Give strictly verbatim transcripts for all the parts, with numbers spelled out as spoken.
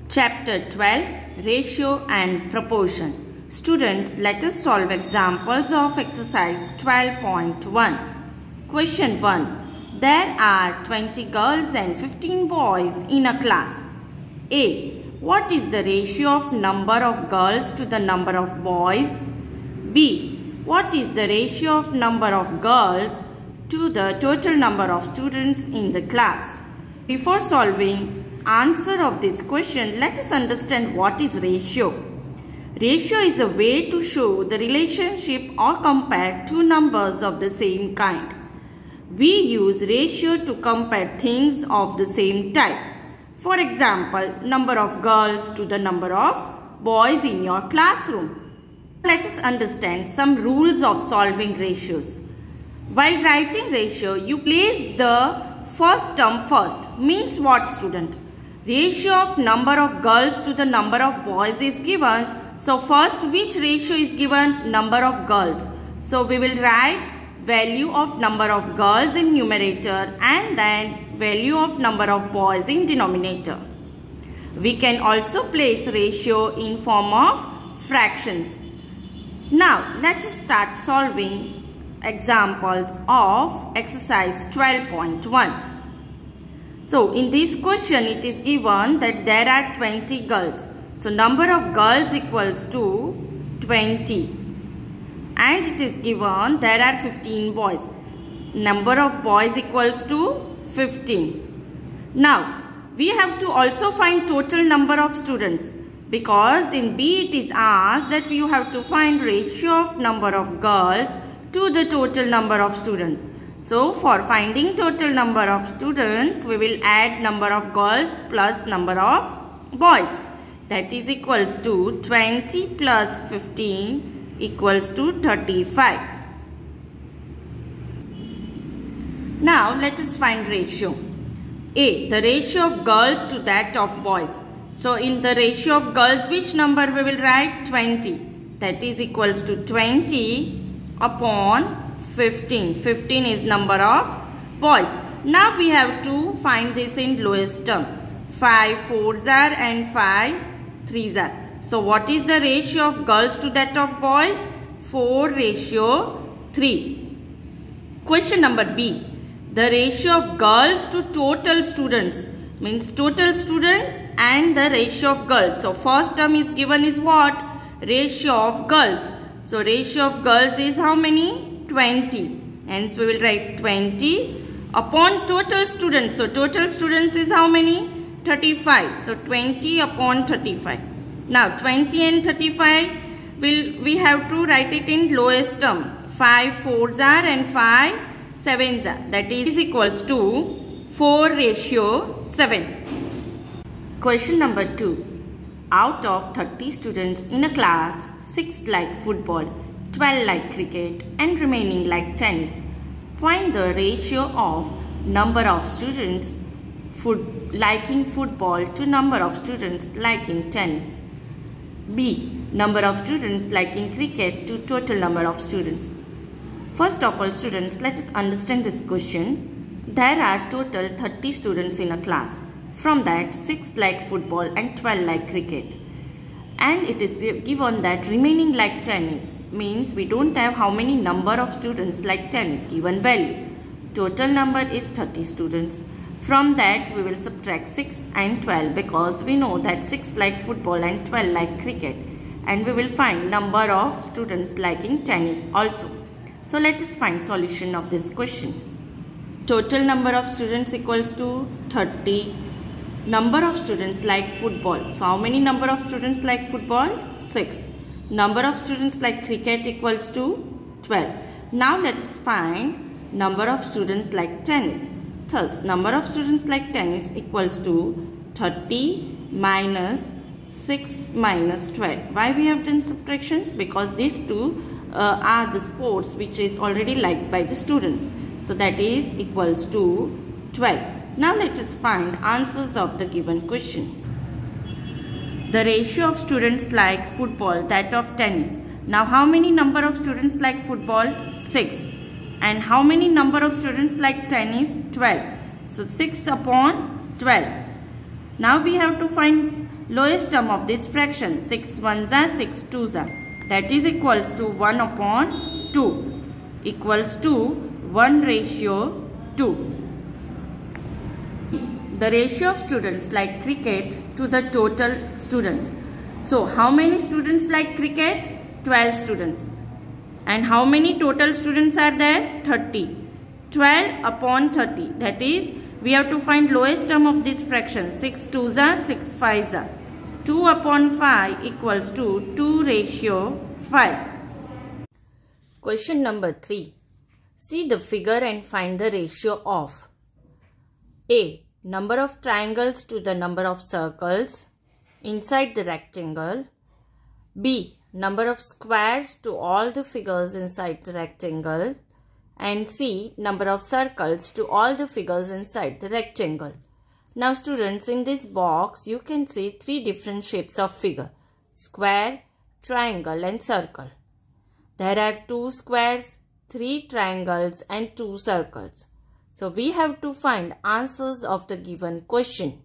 Chapter twelve, Ratio and Proportion. Students, let us solve examples of exercise twelve point one. Question one. There are twenty girls and fifteen boys in a class. A. What is the ratio of number of girls to the number of boys? B. What is the ratio of number of girls to the total number of students in the class? Before solving answer of this question, let us understand what is ratio. Ratio is a way to show the relationship or compare two numbers of the same kind. We use ratio to compare things of the same type. For example, number of girls to the number of boys in your classroom. Let us understand some rules of solving ratios. While writing ratio, you place the first term first. Means what, student? Ratio of number of girls to the number of boys is given. So first, which ratio is given? Number of girls. So we will write value of number of girls in numerator and then value of number of boys in denominator. We can also place ratio in form of fractions. Now let us start solving examples of exercise twelve point one. So in this question it is given that there are twenty girls. So number of girls equals to twenty. And it is given there are fifteen boys. Number of boys equals to fifteen. Now we have to also find total number of students, because in B it is asked that you have to find ratio of number of girls to the total number of students. So for finding total number of students, we will add number of girls plus number of boys. That is equals to twenty plus fifteen equals to thirty-five. Now let us find ratio. A. The ratio of girls to that of boys. So in the ratio of girls, which number we will write? twenty. That is equals to twenty upon fifteen. fifteen is number of boys. Now we have to find this in lowest term. five fours are and five threes are. So what is the ratio of girls to that of boys? four ratio three. Question number B. The ratio of girls to total students. Means total students and the ratio of girls. So first term is given is what? Ratio of girls. So ratio of girls is how many? twenty. Hence we will write twenty upon total students. So total students is how many? thirty-five. So twenty upon thirty-five. Now twenty and thirty-five will we have to write it in lowest term. five fours are and five sevens are. That is equals to four ratio seven. Question number two. Out of thirty students in a class, six like football, twelve like cricket and remaining like tennis. Find the ratio of number of students foot, liking football to number of students liking tennis. B. Number of students liking cricket to total number of students. First of all, students, let us understand this question. There are total thirty students in a class. From that, six like football and twelve like cricket. And it is given that remaining like tennis. Means we don't have how many number of students like tennis given value. Total number is thirty students. From that we will subtract six and twelve, because we know that six like football and twelve like cricket, and we will find number of students liking tennis also. So let us find solution of this question. Total number of students equals to thirty. Number of students like football. So how many number of students like football? six. Number of students like cricket equals to twelve. Now let us find number of students like tennis. Thus, number of students like tennis equals to thirty minus six minus twelve. Why we have done subtractions? Because these two uh, are the sports which is already liked by the students. So that is equals to twelve. Now let us find answers of the given question. The ratio of students like football, that of tennis. Now how many number of students like football? six. And how many number of students like tennis? twelve. So six upon twelve. Now we have to find lowest term of this fraction. six ones are six twos are. That is equals to one upon two. Equals to one ratio two. The ratio of students like cricket to the total students. So how many students like cricket? twelve students. And how many total students are there? thirty. twelve upon thirty. That is, we have to find lowest term of this fraction. six twos are, six fives are. two upon five equals to two ratio five. Question number three. See the figure and find the ratio of A. Number of triangles to the number of circles inside the rectangle. B. Number of squares to all the figures inside the rectangle. And C. Number of circles to all the figures inside the rectangle. Now students, in this box you can see three different shapes of figure: square, triangle and circle. There are two squares, three triangles and two circles. So we have to find answers of the given question.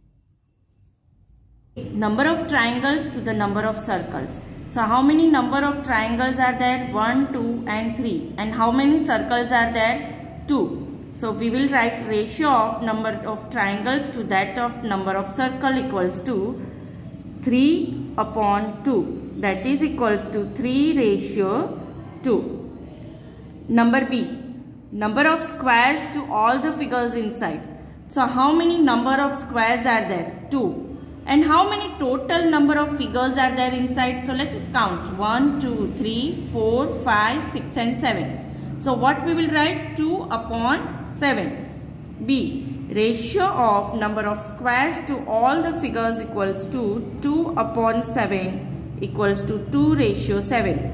Number of triangles to the number of circles. So how many number of triangles are there? one, two and three. And how many circles are there? two. So we will write ratio of number of triangles to that of number of circle equals to three upon two. That is equals to three ratio two. Number B. Number of squares to all the figures inside. So how many number of squares are there? two. And how many total number of figures are there inside? So let us count. one, two, three, four, five, six and seven. So what we will write? two upon seven. B. Ratio of number of squares to all the figures equals to two upon seven equals to two ratio seven.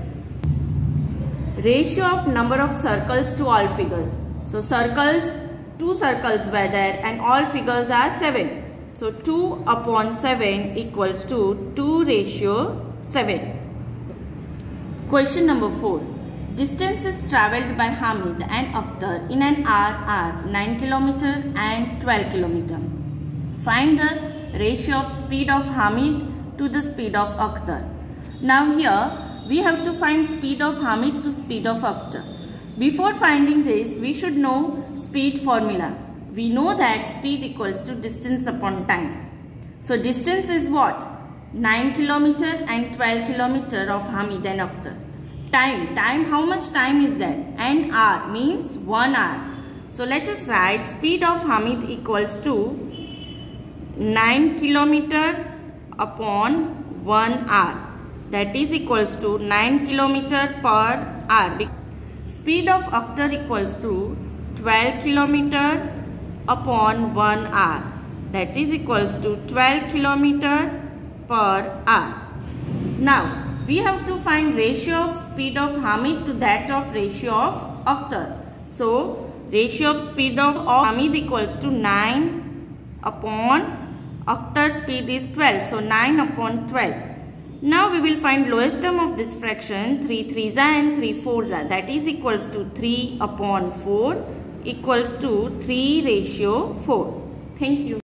Ratio of number of circles to all figures. So circles, two circles were there and all figures are seven. So two upon seven equals to two ratio seven. Question number four. Distances travelled by Hamid and Akhtar in an hour are nine kilometers and twelve kilometers. Find the ratio of speed of Hamid to the speed of Akhtar. Now here we have to find speed of Hamid to speed of Akhtar. Before finding this, we should know speed formula. We know that speed equals to distance upon time. So distance is what? nine kilometers and twelve kilometers of Hamid and Akhtar. Time. Time. How much time is there? An hour means one hour. So let us write speed of Hamid equals to nine kilometers upon one hour. That is equals to nine kilometers per hour. Speed of Akhtar equals to twelve kilometers upon one hour. That is equals to twelve kilometers per hour. Now we have to find ratio of speed of Hamid to that of ratio of Akhtar. So ratio of speed of, of Hamid equals to nine upon Akhtar's speed is twelve. So nine upon twelve. Now we will find lowest term of this fraction. three threes are and three fours are. That is equals to three upon four equals to three ratio four. Thank you.